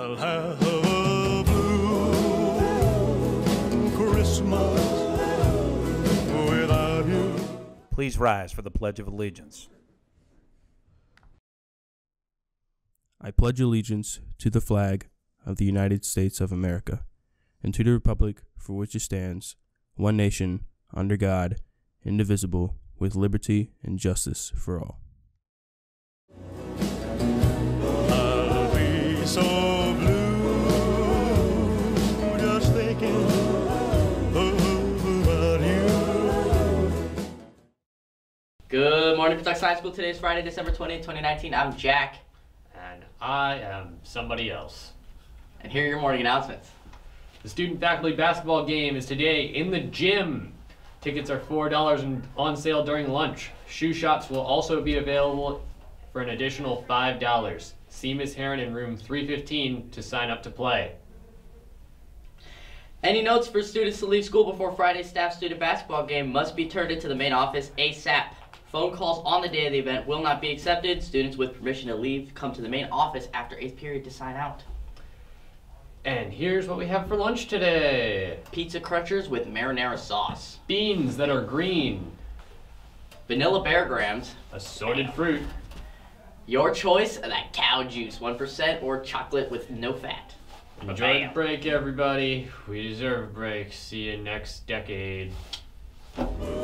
I'll have a blue Christmas without you. Please rise for the Pledge of Allegiance. I pledge allegiance to the flag of the United States of America and to the republic for which it stands, one nation, under God, indivisible, with liberty and justice for all. I'll be so blue just thinking about you. Good morning, Patuxent High School. Today is Friday, December 20th, 2019. I'm Jack. And I am somebody else. And here are your morning announcements. The student-faculty basketball game is today in the gym. Tickets are $4 and on sale during lunch. Shoe shops will also be available for an additional $5. See Ms. Heron in room 315 to sign up to play. Any notes for students to leave school before Friday's staff-student basketball game must be turned into the main office ASAP. Phone calls on the day of the event will not be accepted. Students with permission to leave come to the main office after 8th period to sign out. And here's what we have for lunch today. Pizza crunchers with marinara sauce. Beans that are green. Vanilla bear grams. Assorted fruit. Your choice of that cow juice, 1% or chocolate with no fat. Enjoy the break, everybody. We deserve a break. See you next decade.